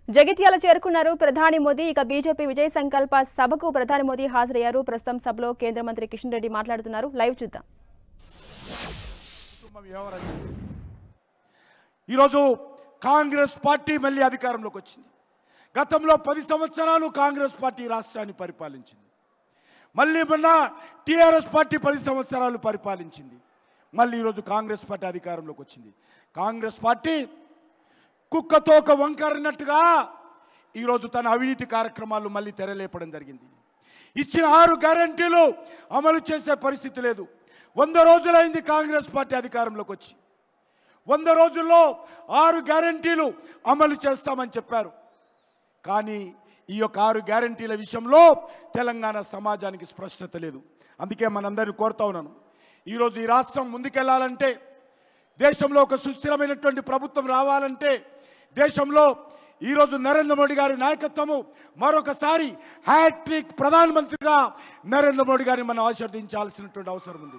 జగిత్యాల చేరుకున్నారు ప్రధాని మోదీ. ఇక బీజేపీ విజయ సంకల్ప సభకు ప్రధాని మోదీ హాజరయ్యారు. ప్రస్తుతం సభలో కేంద్ర మంత్రి కిషన్ రెడ్డి మాట్లాడుతున్నారు. లైవ్ చూద్దాం. ఈరోజు కాంగ్రెస్ పార్టీ మళ్ళీ అధికారంలోకి వచ్చింది. గతంలో 10 సంవత్సరాలు కాంగ్రెస్ పార్టీ రాష్ట్రాన్ని పరిపాలించింది. మళ్ళీ మొన్న టీఆర్ఎస్ పార్టీ 10 సంవత్సరాలు పరిపాలించింది. మళ్ళీ ఈరోజు కాంగ్రెస్ పార్టీ అధికారంలోకి వచ్చింది. కాంగ్రెస్ పార్టీ కుక్కతోక వంకరినట్టుగా ఈరోజు తన అవినీతి కార్యక్రమాలు మళ్ళీ తెరలేపడం జరిగింది. ఇచ్చిన 6 గ్యారంటీలు అమలు చేసే పరిస్థితి లేదు. 100 రోజులైంది కాంగ్రెస్ పార్టీ అధికారంలోకి వచ్చి. 100 రోజుల్లో 6 గ్యారంటీలు అమలు చేస్తామని చెప్పారు. కానీ ఈ యొక్క 6 గ్యారంటీల విషయంలో తెలంగాణ సమాజానికి స్పష్టత లేదు. అందుకే మనందరినీ కోరుతా ఉన్నాను, ఈరోజు ఈ రాష్ట్రం ముందుకెళ్లాలంటే, దేశంలో ఒక సుస్థిరమైనటువంటి ప్రభుత్వం రావాలంటే, దేశంలో ఈరోజు నరేంద్ర మోడీ గారి నాయకత్వము మరొకసారి హ్యాట్రిక్ ప్రధానమంత్రిగా నరేంద్ర మోడీ గారిని మనం ఆశీర్వదించాల్సినటువంటి అవసరం ఉంది.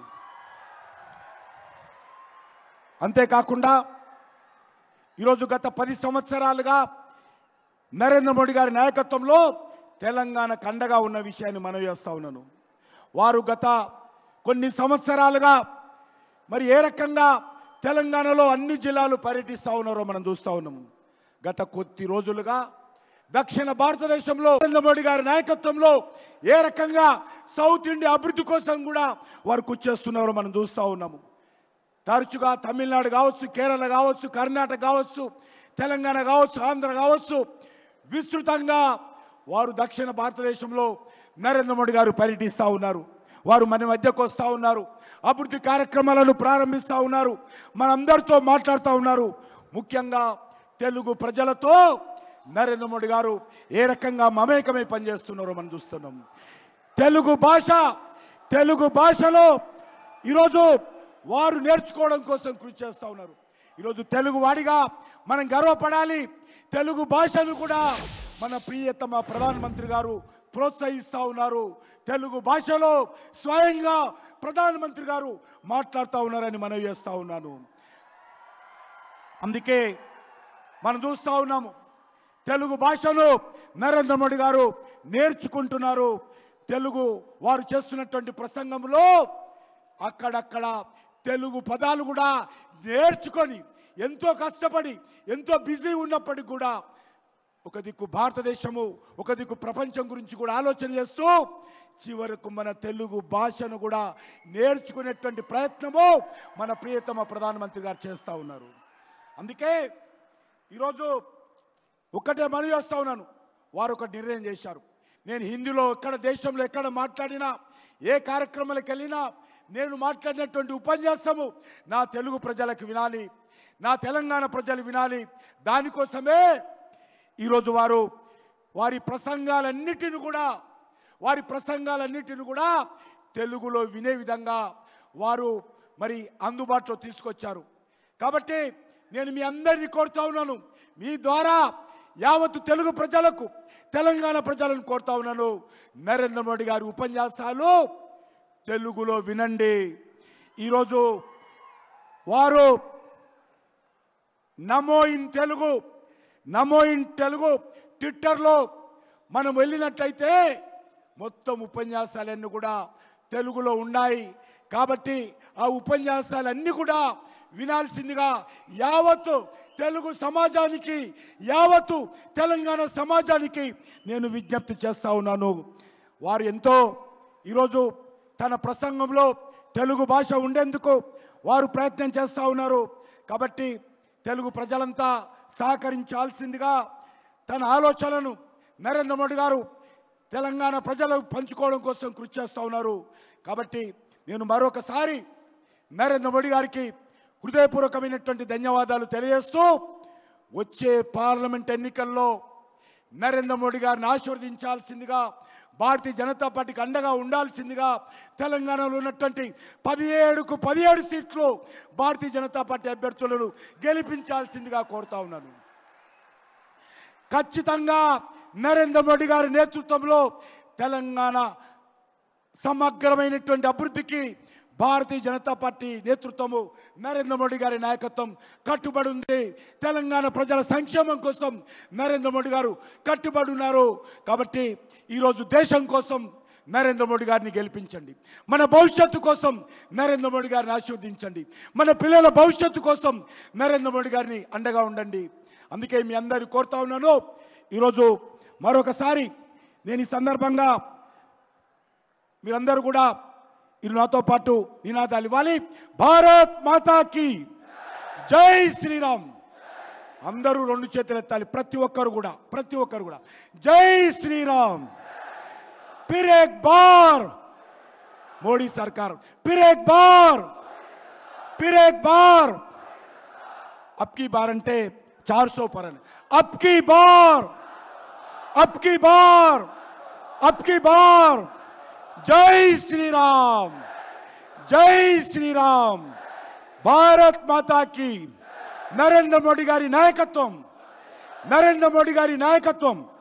అంతేకాకుండా ఈరోజు గత 10 సంవత్సరాలుగా నరేంద్ర మోడీ గారి నాయకత్వంలో తెలంగాణకు అండగా ఉన్న విషయాన్ని మనం చేస్తూ ఉన్నాను. వారు గత కొన్ని సంవత్సరాలుగా మరి ఏ రకంగా తెలంగాణలో అన్ని జిల్లాలు పర్యటిస్తూ ఉన్నారో మనం చూస్తూ ఉన్నాము. గత కొద్ది రోజులుగా దక్షిణ భారతదేశంలో నరేంద్ర మోడీ గారి నాయకత్వంలో ఏ రకంగా సౌత్ ఇండియా అభివృద్ధి కోసం కూడా వారు కృషి చేస్తున్నారో మనం చూస్తూ ఉన్నాము. తరచుగా తమిళనాడు కావచ్చు, కేరళ కావచ్చు, కర్ణాటక కావచ్చు, తెలంగాణ కావచ్చు, ఆంధ్ర కావచ్చు, విస్తృతంగా వారు దక్షిణ భారతదేశంలో నరేంద్ర మోడీ గారు పర్యటిస్తూ ఉన్నారు. వారు మన మధ్యకు వస్తూ ఉన్నారు, అభివృద్ధి కార్యక్రమాలను ప్రారంభిస్తూ ఉన్నారు, మనందరితో మాట్లాడుతూ ఉన్నారు. ముఖ్యంగా తెలుగు ప్రజలతో నరేంద్ర మోడీ గారు ఏ రకంగా మమేకమై పనిచేస్తున్నారో మనం చూస్తున్నాం. తెలుగు భాషలో ఈరోజు వారు నేర్చుకోవడం కోసం కృషి చేస్తూ ఉన్నారు. ఈరోజు తెలుగు వాడిగా మనం గర్వపడాలి. తెలుగు భాషను కూడా మన ప్రియతమ ప్రధానమంత్రి గారు ప్రోత్సహిస్తూ ఉన్నారు. తెలుగు భాషలో స్వయంగా ప్రధానమంత్రి గారు మాట్లాడుతూ ఉన్నారని మనం చేస్తూ ఉన్నాను. అందుకే మనం చూస్తూ ఉన్నాము, తెలుగు భాషను నరేంద్ర మోడీ గారు నేర్చుకుంటున్నారు. తెలుగు వారు చేస్తున్నటువంటి ప్రసంగంలో అక్కడక్కడ తెలుగు పదాలు కూడా నేర్చుకొని, ఎంతో కష్టపడి, ఎంతో బిజీ ఉన్నప్పటికీ కూడా ఒక దిక్కు భారతదేశము, ఒక దిక్కు ప్రపంచం గురించి కూడా ఆలోచన చేస్తూ చివరకు మన తెలుగు భాషను కూడా నేర్చుకునేటువంటి ప్రయత్నము మన ప్రియతమ ప్రధానమంత్రి గారు చేస్తూ ఉన్నారు. అందుకే ఈరోజు ఒకటే మనవి చేస్తూ ఉన్నాను, వారు ఒక నిర్ణయం చేశారు. నేను హిందీలో ఎక్కడ దేశంలో ఎక్కడ మాట్లాడినా, ఏ కార్యక్రమాలకు వెళ్ళినా నేను మాట్లాడినటువంటి ఉపన్యాసము నా తెలుగు ప్రజలకు వినాలి, నా తెలంగాణ ప్రజలు వినాలి. దానికోసమే ఈరోజు వారి ప్రసంగాలన్నిటిని కూడా తెలుగులో వినే విధంగా వారు మరి అందుబాటులో తీసుకొచ్చారు. కాబట్టి నేను మీ అందరినీ కోరుతా ఉన్నాను, మీ ద్వారా యావత్తు తెలుగు ప్రజలకు, తెలంగాణ ప్రజలను కోరుతా ఉన్నాను, నరేంద్ర మోడీ గారి ఉపన్యాసాలు తెలుగులో వినండి. ఈరోజు వారు నమో ఇన్ తెలుగు ట్విట్టర్లో మనం వెళ్ళినట్లయితే మొత్తం ఉపన్యాసాలన్నీ కూడా తెలుగులో ఉన్నాయి. కాబట్టి ఆ ఉపన్యాసాలన్నీ కూడా వినాల్సిందిగా యావత్తు తెలుగు సమాజానికి, యావత్తు తెలంగాణ సమాజానికి నేను విజ్ఞప్తి చేస్తూ ఉన్నాను. వారు ఎంతో ఈరోజు తన ప్రసంగంలో తెలుగు భాష ఉండేందుకు వారు ప్రయత్నం చేస్తూ ఉన్నారు. కాబట్టి తెలుగు ప్రజలంతా సహకరించాల్సిందిగా తన ఆలోచనలను నరేంద్ర మోడీ గారు తెలంగాణ ప్రజలకు పంచుకోవడం కోసం కృషి చేస్తూ ఉన్నారు. కాబట్టి నేను మరొకసారి నరేంద్ర మోడీ గారికి హృదయపూర్వకమైనటువంటి ధన్యవాదాలు తెలియజేస్తూ, వచ్చే పార్లమెంట్ ఎన్నికల్లో నరేంద్ర మోడీ గారిని ఆశీర్వదించాల్సిందిగా, భారతీయ జనతా పార్టీకి అండగా ఉండాల్సిందిగా, తెలంగాణలో ఉన్నటువంటి 17కు 17 సీట్లు భారతీయ జనతా పార్టీ అభ్యర్థులను గెలిపించాల్సిందిగా కోరుతా ఉన్నాను. ఖచ్చితంగా నరేంద్ర మోడీ గారి నేతృత్వంలో తెలంగాణ సమగ్రమైనటువంటి అభివృద్ధికి, భారతీయ జనతా పార్టీ నేతృత్వము నరేంద్ర మోడీ గారి నాయకత్వం కట్టుబడి ఉంది. తెలంగాణ ప్రజల సంక్షేమం కోసం నరేంద్ర మోడీ గారు కట్టుబడి ఉన్నారు. కాబట్టి ఈరోజు దేశం కోసం నరేంద్ర మోడీ గారిని గెలిపించండి. మన భవిష్యత్తు కోసం నరేంద్ర మోడీ గారిని ఆశీర్వదించండి. మన పిల్లల భవిష్యత్తు కోసం నరేంద్ర మోడీ గారిని అండగా ఉండండి. అందుకే మీ అందరినీ కోరుతా ఉన్నాను. ఈరోజు మరొకసారి నేను ఈ సందర్భంగా మీరందరూ కూడా నాతో పాటు నినాదాలు ఇవ్వాలి. భారత్ మాతాకి జై శ్రీరామ్. అందరూ రెండు చేతులు ఎత్తాలి. ప్రతి ఒక్కరు కూడా జై శ్రీరామ్. फिर एक बार मोदी सरकार, फिर एक बार अब की बार अंटे 400 पर अब की बार जय श्री राम. भारत माता की. नरेंद्र मोदी गारी नायकत्वम